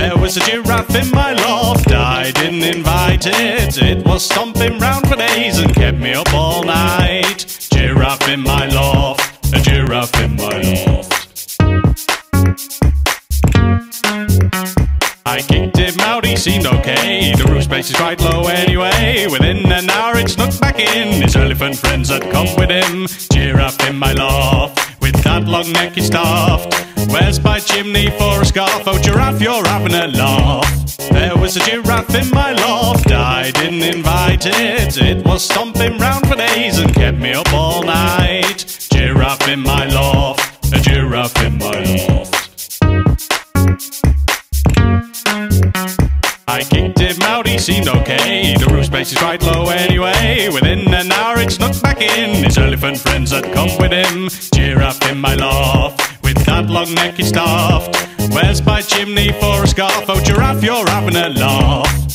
There was a giraffe in my loft, I didn't invite it. It was stomping round for days and kept me up all night. Giraffe in my loft, a giraffe in my loft. I kicked him out, he seemed okay. The roof space is quite low anyway. Within an hour it snuck back in. His elephant friends had come with him. Giraffe in my loft, with that long neck he's stuffed. Where's my chimney for a scarf? Oh giraffe, you're having a laugh. There was a giraffe in my loft, I didn't invite it. It was stomping round for days and kept me up all night. Giraffe in my loft, a giraffe in my loft. I kicked him out, he seemed okay. The roof space is quite low anyway. Within an hour it snuck back in. His elephant friends had come with him. Giraffe in my loft, with that long neck he's stuffed. Where's my chimney for a scarf? Oh giraffe, you're having a laugh.